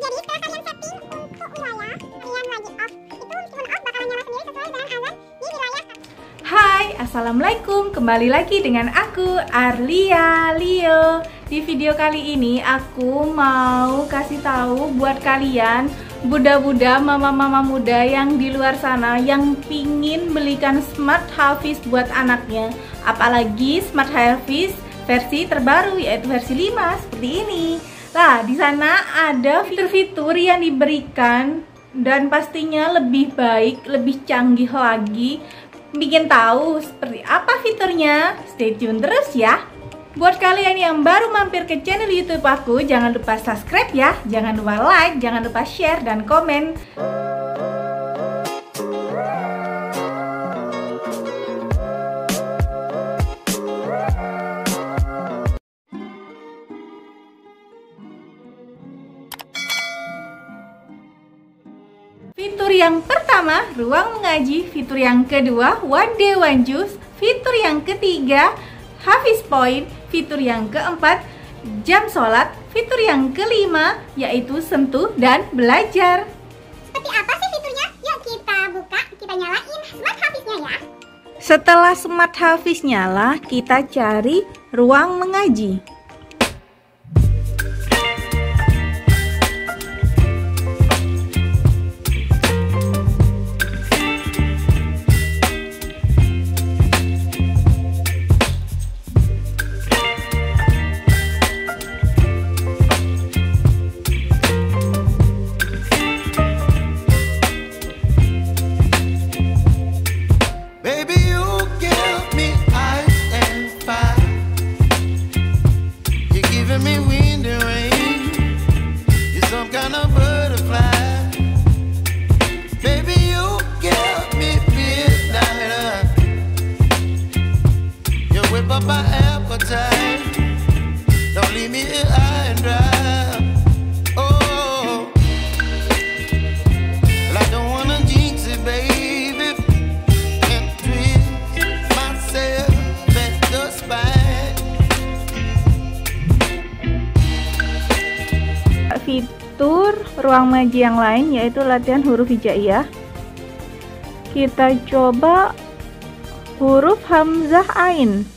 Jadi setelah kalian setting untuk wilayah, kalian lagi off. Itu meskipun off bakalan nyala sendiri sesuai dengan azan di wilayah. Hai, assalamualaikum. Kembali lagi dengan aku Arlia Leo. Di video kali ini aku mau kasih tahu buat kalian buda-buda, mama-mama muda yang di luar sana yang pingin belikan Smart Hafiz buat anaknya. Apalagi Smart Hafiz versi terbaru, yaitu versi 5 seperti ini. Nah, di sana ada fitur-fitur yang diberikan dan pastinya lebih baik, lebih canggih lagi. Bikin tahu seperti apa fiturnya? Stay tune terus ya. Buat kalian yang baru mampir ke channel YouTube aku, jangan lupa subscribe ya, jangan lupa like, jangan lupa share dan komen. Fitur yang pertama, ruang mengaji. Fitur yang kedua, One Day One Juice. Fitur yang ketiga, Hafiz Point. Fitur yang keempat, jam sholat. Fitur yang kelima, yaitu sentuh dan belajar. Seperti apa sih fiturnya? Yuk kita buka, kita nyalain Smart Hafiznya ya. Setelah Smart Hafiz nyala, kita cari ruang mengaji. Fitur ruang mengaji yang lain yaitu latihan huruf hijaiyah. Kita coba huruf hamzah ain.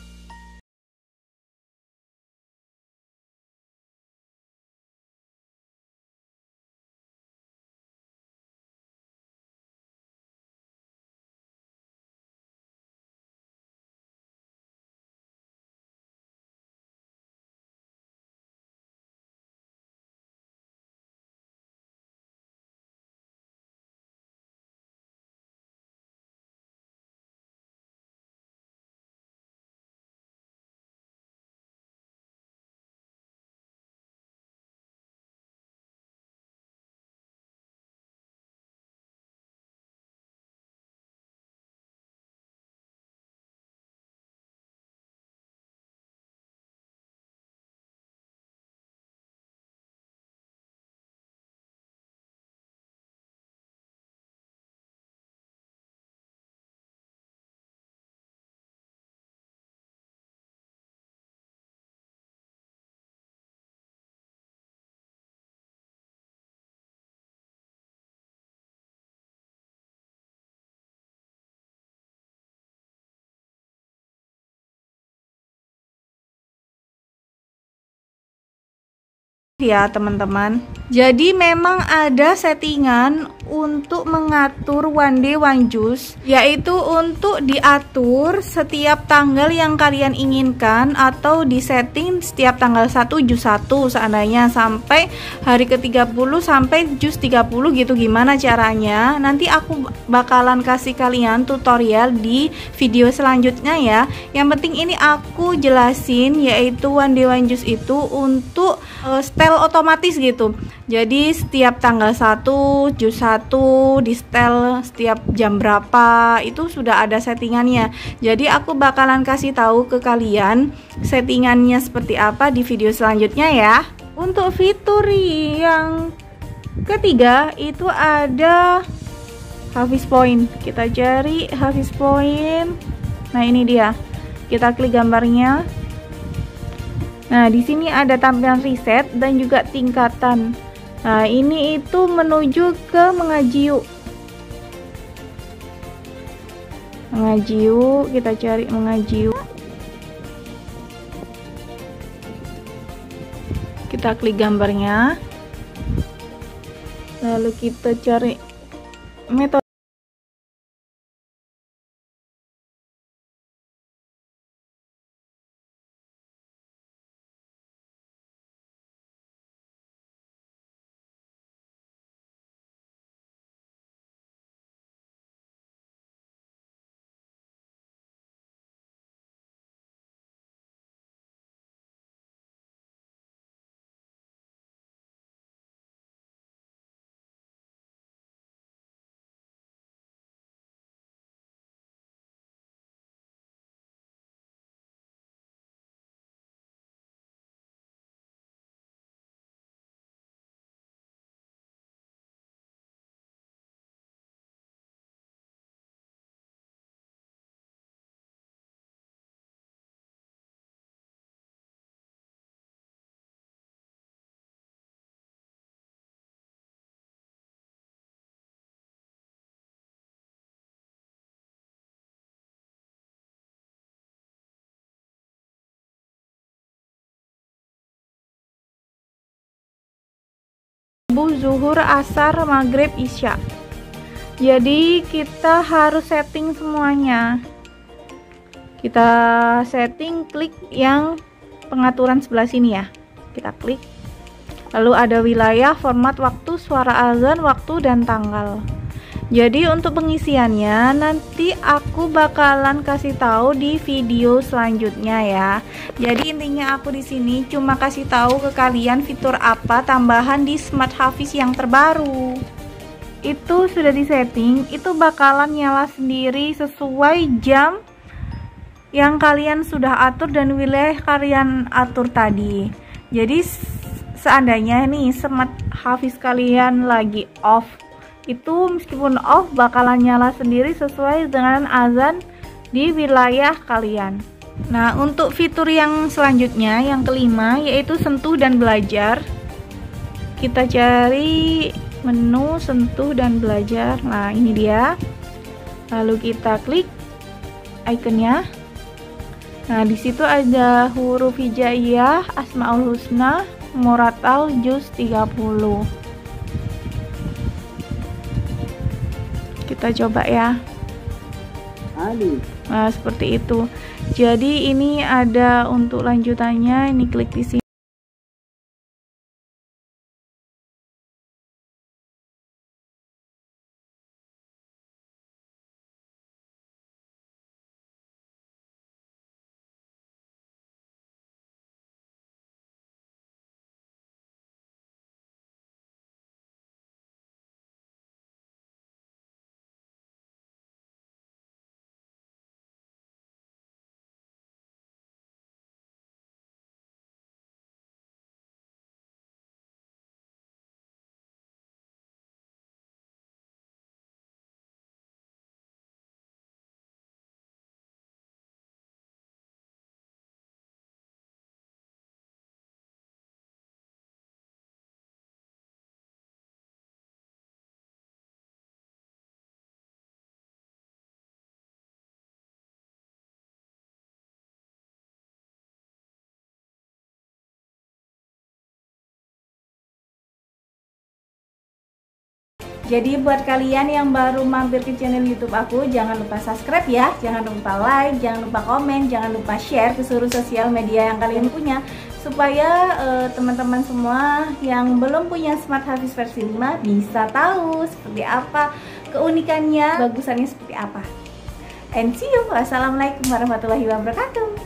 Ya teman-teman, jadi memang ada settingan untuk mengatur One Day One Juice, yaitu untuk diatur setiap tanggal yang kalian inginkan atau disetting setiap tanggal 1 juz 1 seandainya sampai hari ke-30 sampai juz 30 gitu. Gimana caranya? Nanti aku bakalan kasih kalian tutorial di video selanjutnya ya. Yang penting ini aku jelasin yaitu One Day One Juice itu untuk setel otomatis gitu. Jadi setiap tanggal 1 juz 1 di setel setiap jam berapa itu sudah ada settingannya. Jadi aku bakalan kasih tahu ke kalian settingannya seperti apa di video selanjutnya ya. Untuk fitur yang ketiga itu ada Hafiz Point. Kita cari Hafiz Point. Nah, ini dia. Kita klik gambarnya. Nah, di sini ada tampilan riset dan juga tingkatan. Nah, ini itu menuju ke Mengaji Yuk. Mengaji Yuk, kita cari Mengaji Yuk. Kita klik gambarnya. Lalu kita cari metode. Zuhur, asar, maghrib, isya. Jadi kita harus setting semuanya. Kita setting, klik yang pengaturan sebelah sini ya. Kita klik. Lalu ada wilayah, format, waktu, suara azan, waktu, dan tanggal. Jadi untuk pengisiannya nanti aku bakalan kasih tahu di video selanjutnya ya. Jadi intinya aku di sini cuma kasih tahu ke kalian fitur apa tambahan di Smart Hafiz yang terbaru. Itu sudah disetting, itu bakalan nyala sendiri sesuai jam yang kalian sudah atur dan wilayah kalian atur tadi. Jadi seandainya nih Smart Hafiz kalian lagi off, itu meskipun off bakalan nyala sendiri sesuai dengan azan di wilayah kalian. Nah, untuk fitur yang selanjutnya, yang kelima, yaitu sentuh dan belajar. Kita cari menu sentuh dan belajar. Nah, ini dia. Lalu kita klik ikonnya. Nah, di situ ada huruf hijaiyah, Asmaul Husna, Murattal, juz 30. Kita coba ya. Nah, seperti itu. Jadi ini ada untuk lanjutannya, ini klik di sini. Jadi buat kalian yang baru mampir ke channel YouTube aku, jangan lupa subscribe ya, jangan lupa like, jangan lupa komen, jangan lupa share ke seluruh sosial media yang kalian punya, supaya teman-teman semua yang belum punya Smart Hafiz versi 5 bisa tahu seperti apa keunikannya, bagusannya seperti apa. And see you. Wassalamualaikum warahmatullahi wabarakatuh.